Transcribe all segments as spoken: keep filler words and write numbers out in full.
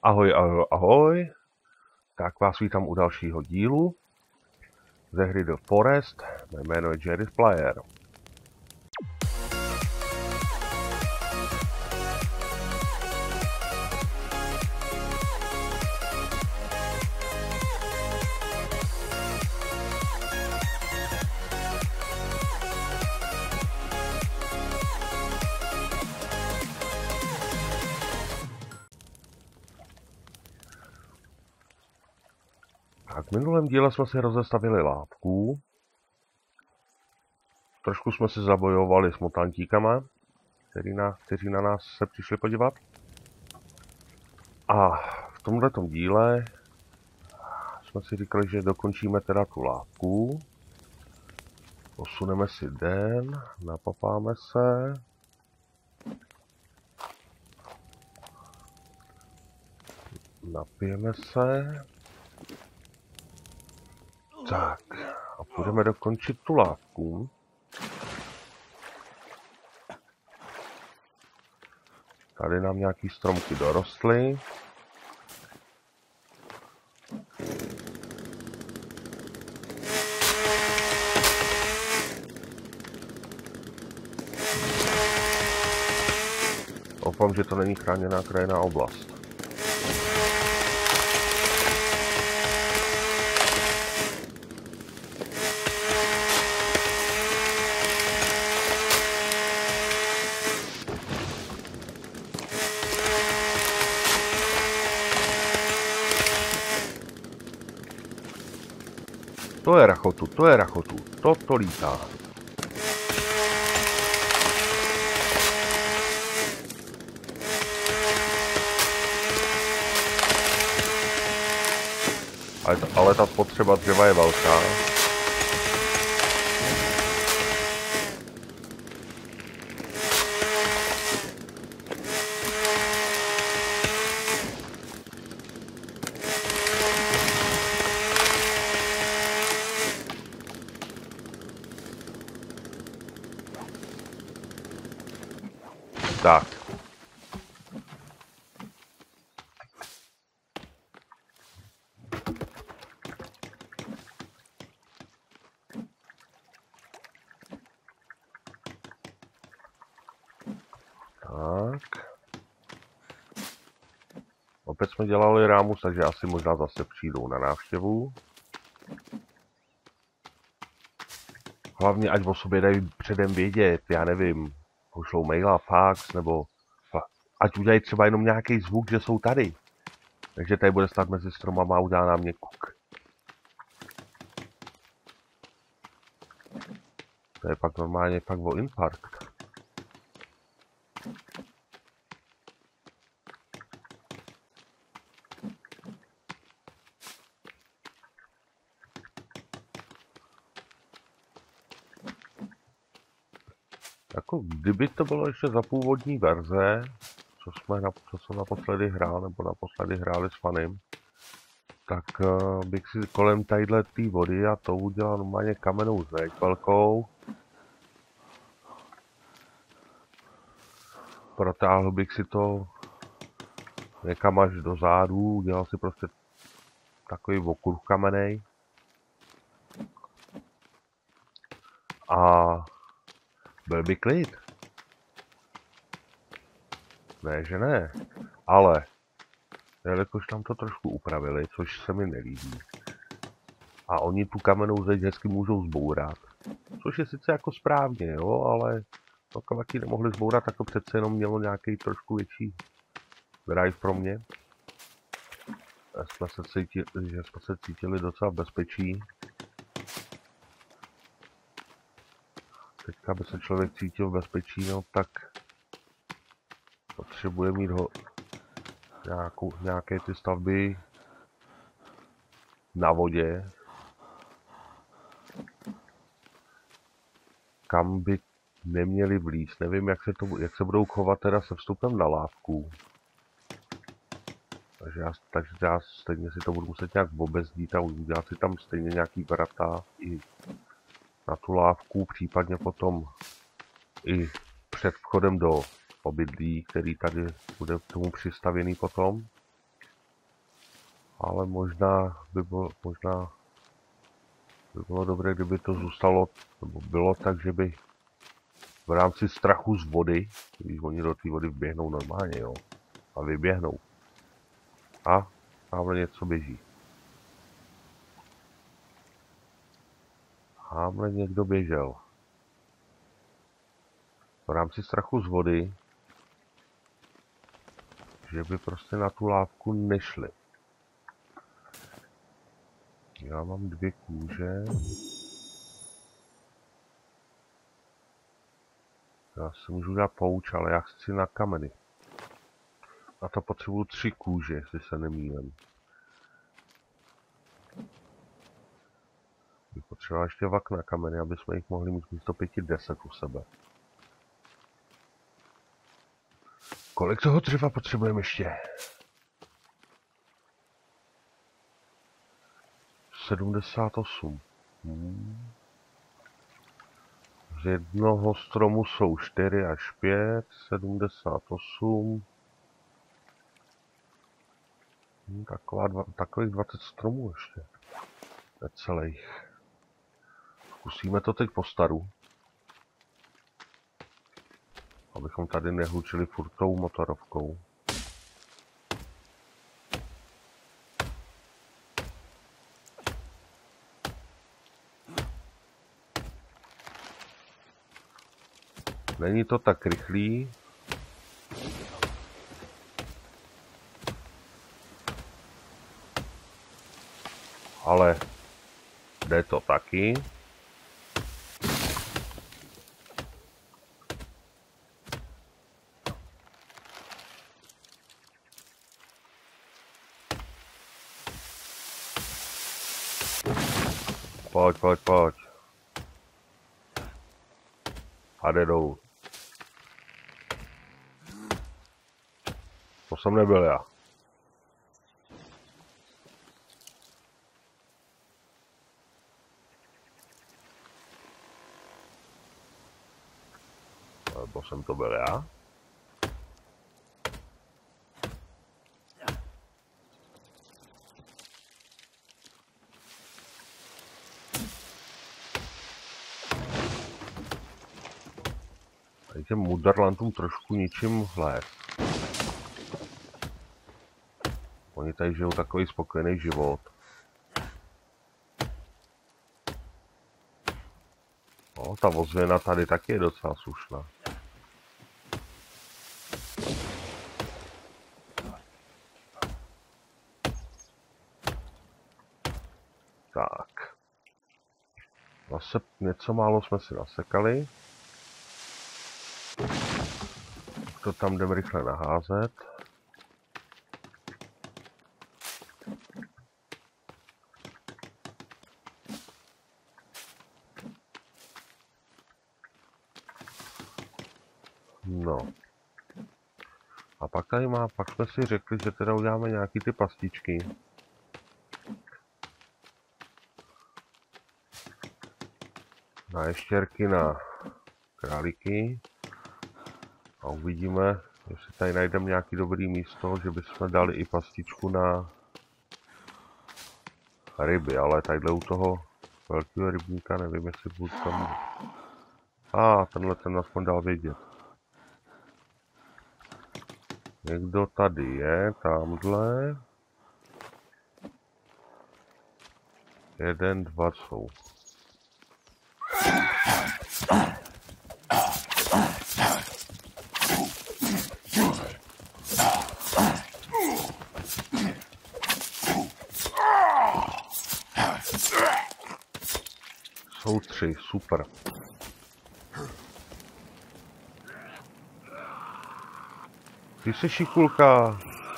Ahoj, ahoj, ahoj. Tak vás vítám u dalšího dílu ze hry The Forest. Mé jméno je Jerry Flyer. Tak v minulém díle jsme si rozestavili látku. Trošku jsme si zabojovali s mutantíkama, který na, kteří na nás se přišli podívat. A v tomhletom díle jsme si říkali, že dokončíme teda tu látku. Posuneme si den, napapáme se. Napijeme se. Tak, a půjdeme dokončit tu látku. Tady nám nějaký stromky dorostly. Doufám, že to není chráněná krajinná oblast. To je rachotu, to je rachotu, to to lítá. Ale, to, ale ta potřeba dřeva je velká. Tak. Tak. Opět jsme dělali rámus, takže asi možná zase přijdou na návštěvu. Hlavně ať o sobě dají předem vědět, já nevím. Pošlou maila, fax, nebo ať udělají třeba jenom nějaký zvuk, že jsou tady. Takže tady bude stát mezi stromama a udělá nám mě kuk. To je pak normálně pak o infarkt. Jako kdyby to bylo ještě za původní verze, co jsme na, co jsem naposledy hrál, nebo naposledy hráli s fanem, tak uh, bych si kolem tadyhle té vody a to udělal normálně kamennou zeď velkou. Protáhl bych si to někam až do zádu, udělal si prostě takový okruh kamenej. A byl by klid. Ne, že ne. Ale, jelikož tam to trošku upravili, což se mi nelíbí. A oni tu kamennou zeď hezky můžou zbourat. Což je sice jako správně, jo, ale to kavaky nemohli zbourat, tak to přece jenom mělo nějaký trošku větší drive pro mě. Jsme se cítili, že jsme se cítili docela v bezpečí. Teďka, aby se člověk cítil v bezpečí, no tak potřebuje mít ho nějakou, nějaké ty stavby na vodě, kam by neměli vlízt. Nevím, jak se, to, jak se budou chovat teda se vstupem na lávku. Takže já, takže já stejně si to budu muset nějak obezdít a udělat si tam stejně nějaký vrata i na tu lávku, případně potom i před vchodem do obydlí, který tady bude k tomu přistavěný potom. Ale možná by bylo, možná by bylo dobré, kdyby to zůstalo, nebo bylo tak, že by v rámci strachu z vody, když oni do té vody vběhnou normálně, jo, a vyběhnou. A tamhle něco běží. Tamhle někdo běžel. V rámci strachu z vody, že by prostě na tu lávku nešli. Já mám dvě kůže. Já si můžu dát pouč, ale já chci na kameny. A to potřebuju tři kůže, jestli se nemýlím. Bych potřeboval ještě vak na kameny, aby jsme jich mohli mít místo pěti deset u sebe. Kolik toho dřeva potřebujeme ještě? sedmdesát osm. Hmm. Z jednoho stromu jsou čtyři až pět, sedmdesát osm. Hmm, taková dva, takových dvacet stromů ještě. Necelých. Zkusíme to teď po staru. Abychom tady nehlučili furt tou motorovkou. Není to tak rychlý. Ale jde to taky. Pojď, pojď, pojď. A jde dolů. To jsem nebyl já. Nebo jsem to byl já? Tady těm mudrlantům trošku ničím les. Oni tady žijou takový spokojený život. No, ta ozvěna tady taky je docela slušná. Tak. Zase něco málo jsme si nasekali. To tam jdeme rychle naházet. No. A pak tady má, pak jsme si řekli, že teda uděláme nějaký ty pastičky. Na ještěrky, na králíky. A uvidíme, jestli tady najdeme nějaký dobrý místo, že bychom dali i pastičku na ryby, ale tadyhle u toho velkého rybníka nevím, jestli budu tam... A ah, tenhle ten aspoň dal vědět. Někdo tady je, tamhle. Jeden, dva jsou. Jsou tři, super. Ty jsi šikulka.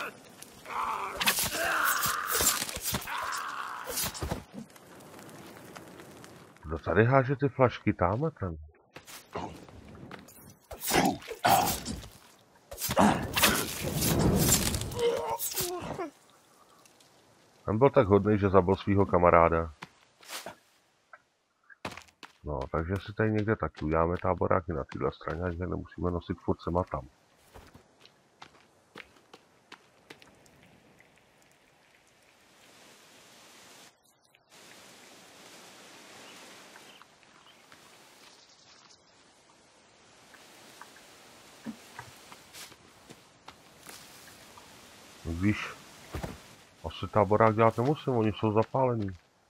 Kdo tady háže ty flašky? Táme ten. Ten byl tak hodný, že zabil svého kamaráda. No, takže si tady někde taky uděláme táboráky na téhle straně, ať nemusíme nosit furt sem a tam. Víš, asi táborák dělat nemusím, oni jsou zapálení.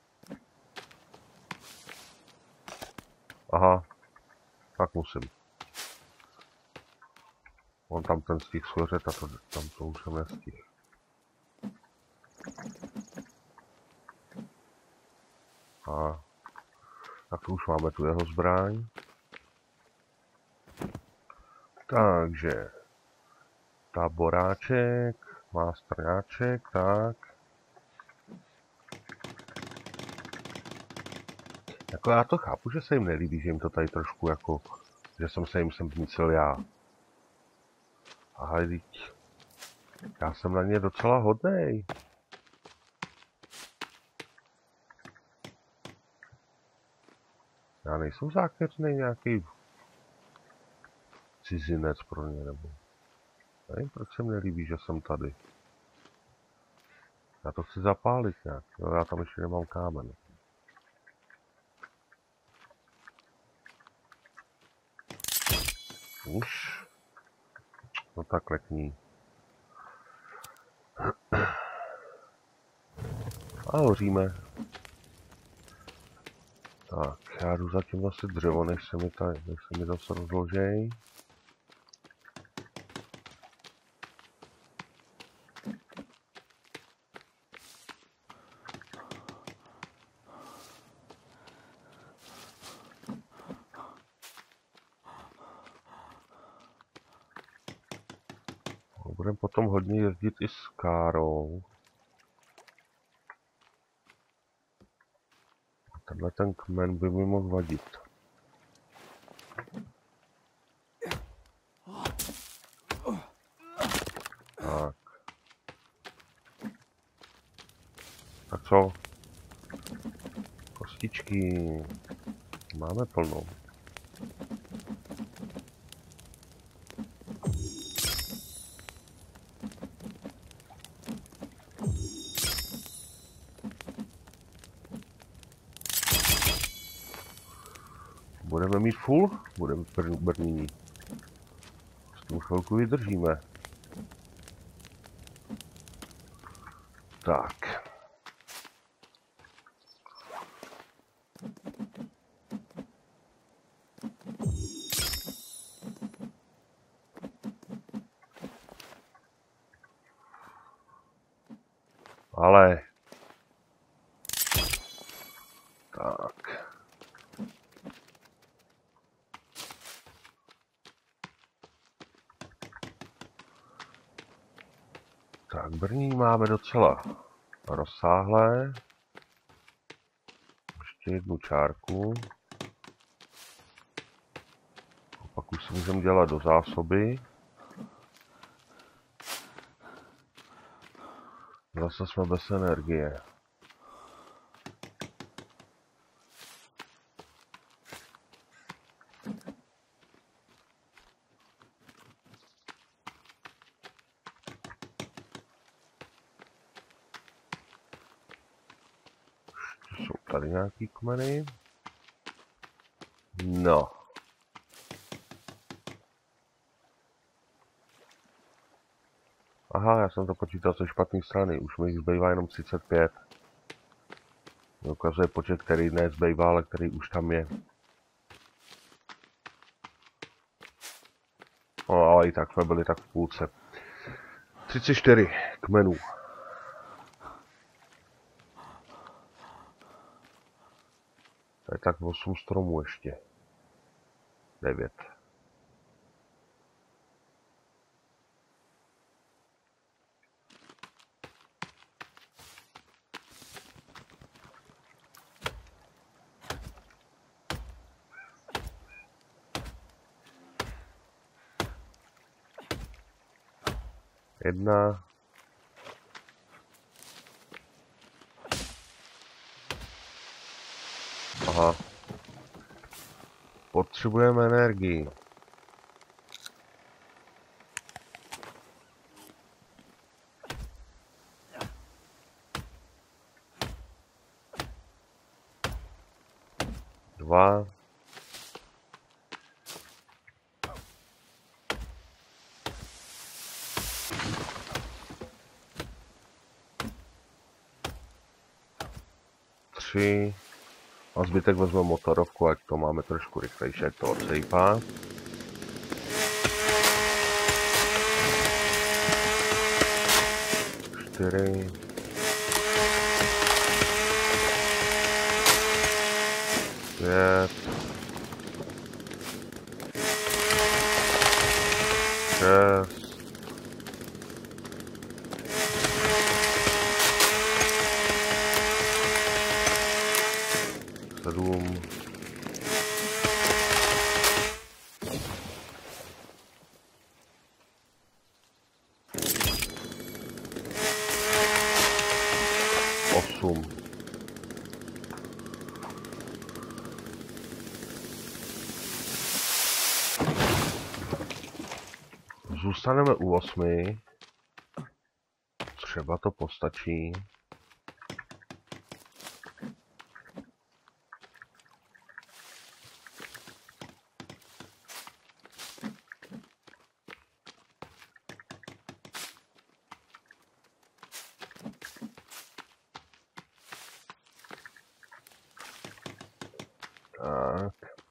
Aha, tak musím. On tam ten stih schořet a to, tam to už jsem nestihl. A tak to už máme tu jeho zbraň. Takže táboráček, má strňáček, tak. Jako já to chápu, že se jim nelíbí, že jim to tady trošku jako, že jsem se jim sem vnícil já. Ale teď, já jsem na ně docela hodnej. Já nejsem zákeřný nějaký cizinec pro ně, nebo... Nevím, proč se mi nelíbí, že jsem tady. Já to chci zapálit nějak, jo, já tam ještě nemám kámen. Už. No tak lekní. A hoříme. Tak, já jdu zatím nosit dřevo, než se mi, tady, než se mi zase rozložej. Budeme potom hodně jezdit i s Károu. Tenhle ten kmen by mi mohl vadit. Tak. Tak co? Kostičky. Máme plnou. Budeme mít full? Budeme brnění. S tím chvilku vydržíme. Tak. Ale... Tak. Tak, brnění máme docela rozsáhlé. Ještě jednu čárku. A pak už si můžeme dělat do zásoby. Zase jsme bez energie. Jsou tady nějaký kmeny? No. Aha, já jsem to počítal ze špatné strany, už mi jich zbývá jenom třicet pět. Mě ukazuje počet, který ne zbývá, ale který už tam je. No, ale i tak jsme byli tak v půlce. třicet čtyři kmenů. To je tak osm stromů ještě. devět. Jedna. Aha. Potřebujeme energii. Dva. tři. A zbytek vezme motorovku, ať to máme trošku rychlejší, ať to odsejpá. čtyři. pět. šest. sedm. osm. Zůstaneme u osmi. Třeba to postačí. Tak.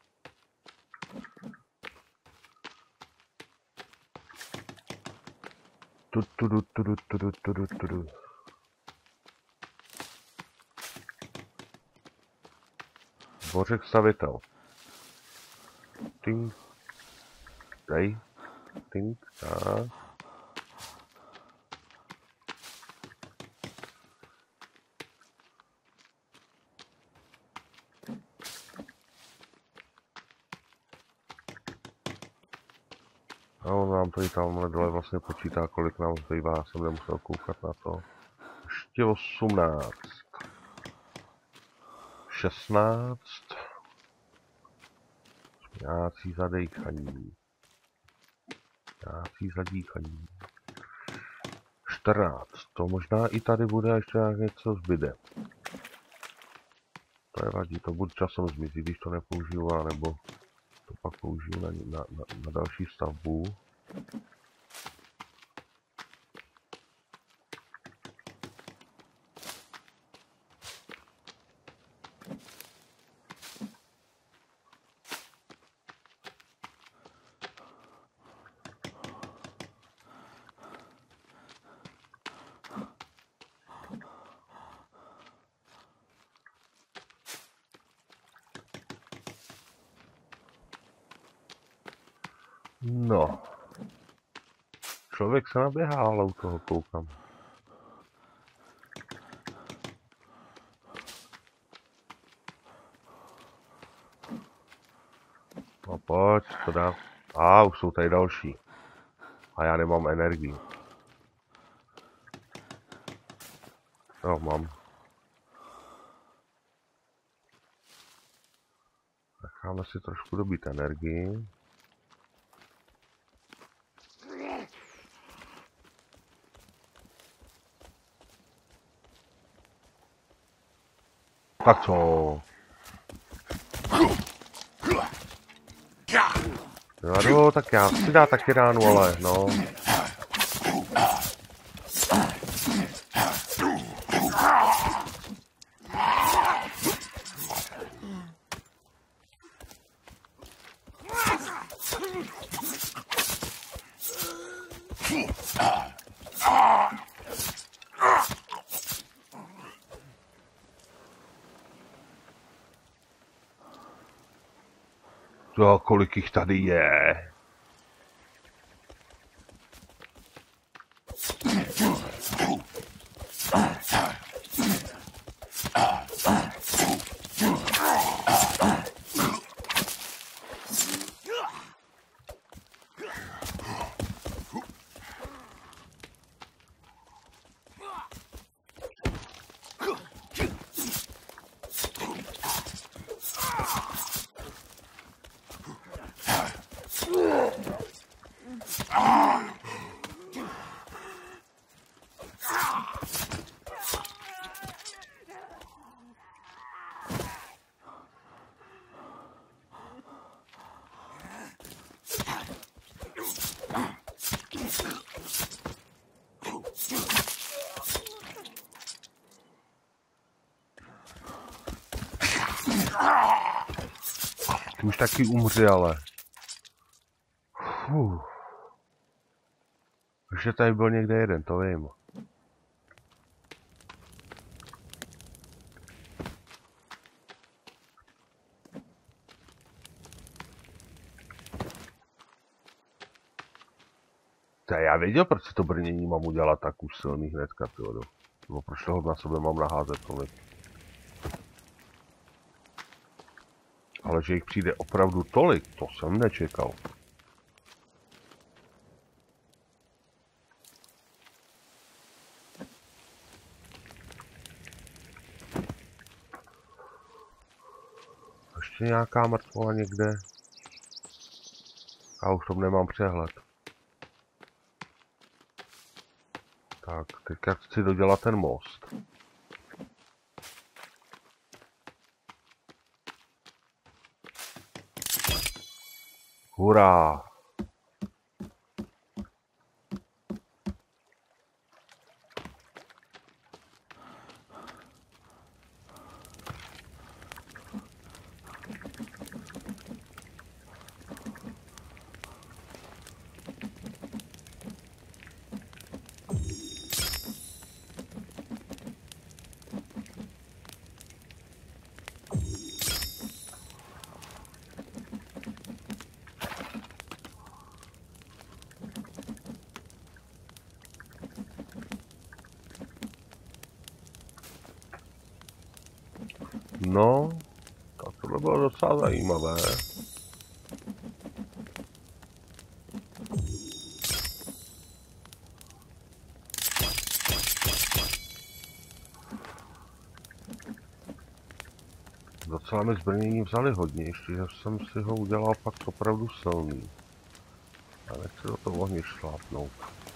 Tu, tu, tu, tu, tu, tu, tu, tu, tu. Dvořek stavitel. Tink. Dej. Tink. Tak. A on nám tady tamhle dole vlastně počítá, kolik nám zbývá, já jsem nemusel koukat na to. Ještě osmnáct. šestnáct. Nějací zadejchaní. Nějací zadíchaní. čtrnáct. To možná i tady bude ještě něco zbyde. To je vadí, to buď časem zmizí, když to nepoužiju, anebo to pak použiju na, na, na, na další stavbu. No. Člověk se naběhá, ale u toho koukám. No pojď, to dá. A už jsou tady další. A já nemám energii. No, mám. Necháme si trošku dobít energii. Tak co? Jo, tak já si dá taky ránu, ale no. Jo, kolik jich tady je. Ty už taky umři, ale. Fuh. Ještě tady byl někde jeden, to vím. To já věděl, proč si to brnění mám udělat tak už silný hnedka, tyjo. Nebo proč toho na sebe mám naházet tolik. Ale že jich přijde opravdu tolik, to jsem nečekal. Ještě nějaká mrtvola někde? Já už tom nemám přehled. Tak, teďka chci dodělat ten most. Hurá! No, tak tohle bylo docela zajímavé. Docela mi zbrnění vzali hodně, ještě že jsem si ho udělal fakt opravdu silný. A nechci do toho ohně šlápnout.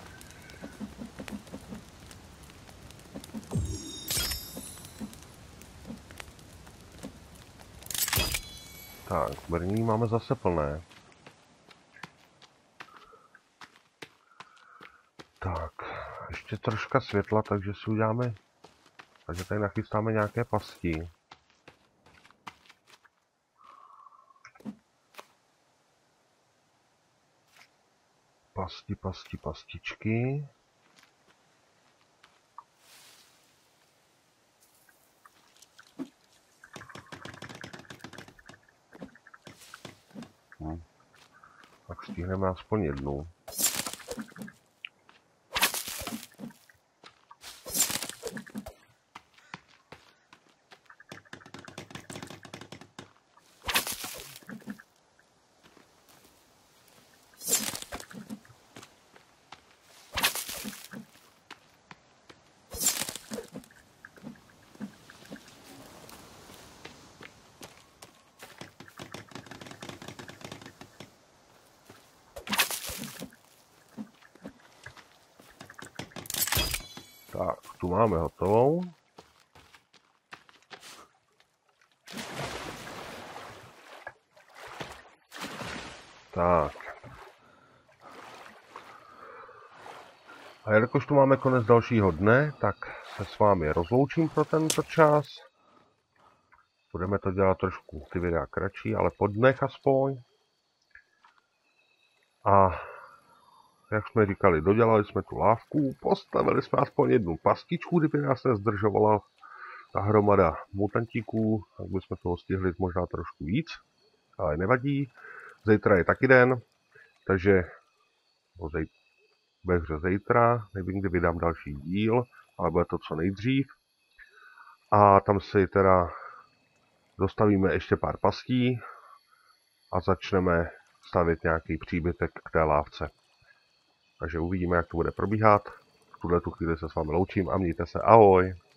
Tak, brnění máme zase plné. Tak, ještě troška světla, takže si uděláme... Takže tady nachystáme nějaké pasti. Pasti, pasti, pastičky. Hm. Tak stihneme aspoň jednu. Tak, tu máme hotovou. Tak. A jelikož tu máme konec dalšího dne, tak se s vámi rozloučím pro tento čas. Budeme to dělat trošku ty videa kratší, ale po dnech aspoň. A jak jsme říkali, dodělali jsme tu lávku, postavili jsme aspoň jednu pastičku, kdyby nás nezdržovala ta hromada mutantíků, tak bychom toho stihli možná trošku víc, ale nevadí. Zítra je taky den, takže ve hře zítra, nevím, kdy vydám další díl, ale bude to co nejdřív. A tam si teda dostavíme ještě pár pastí a začneme stavět nějaký příbytek k té lávce. Takže uvidíme, jak to bude probíhat. V tuhle tu chvíli se s vámi loučím a mějte se, ahoj!